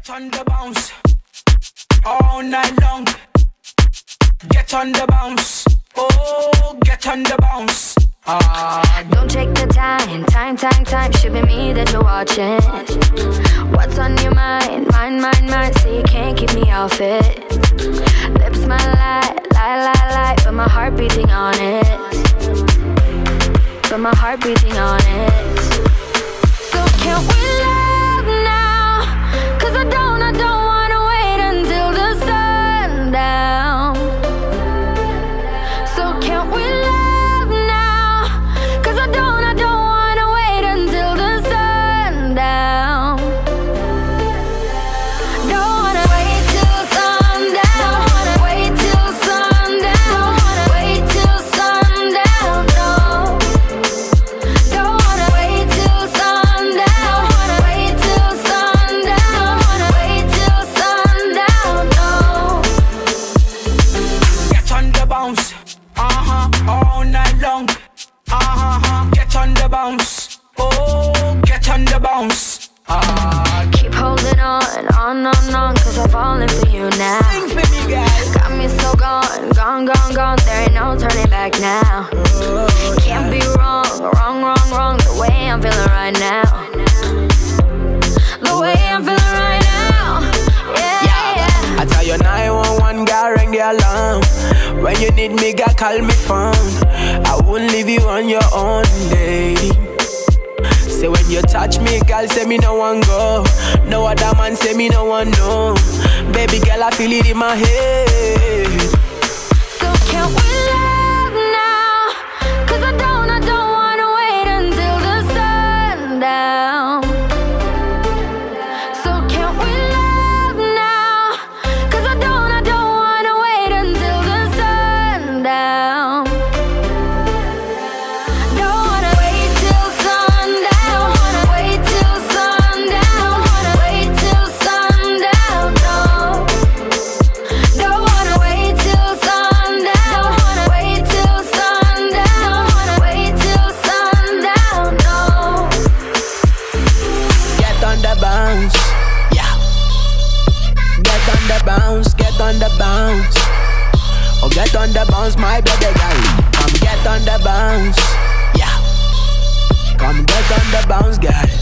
Get on the bounce all night long. Get on the bounce. Oh, get on the bounce. Don't take the time. Should be me that you're watching. What's on your mind? Mine. So you can't keep me off it. Lips smile lie, but my heart beating on it. So can't we love now? 'Cause I don't wanna wait until the sundown. So can't we love now? 'Cause I don't wanna wait until the sundown. Don't wanna wait till sundown. Wait till sundown. Wait till sundown. No. Don't wanna wait till sundown. Wait till sundown. Wait till sundown. No. Get on the bounce. All night long. Get on the bounce. Oh, get on the bounce. Keep holding on, 'cause I'm falling for you now. Sing for me, guys. Got me so gone, there ain't no turning back now. Can't be wrong, the way I'm feeling right now. The way I'm feeling right now. Yeah. I tell you 911, girl, ring the alarm. When you need me, girl, call me phone. I won't leave you on your own, lady. Say when you touch me, girl, say me no one go. No other man say me no one know. Baby girl, I feel it in my head. So can't we love now? 'Cause I don't wanna wait until the sundown. So can't we love now? 'Cause I don't wanna wait until the sundown. Don't wanna wait till sundown. Wait till sundown. Wait till sundown. No. Don't wanna wait till sundown. Wait till sundown. Wait till sundown. No. Get on the bounce, yeah. Get on the bounce, get on the bounce. Oh, get on the bounce, my baby girl. Come get on the bounce, yeah. Come get on the bounce, girl.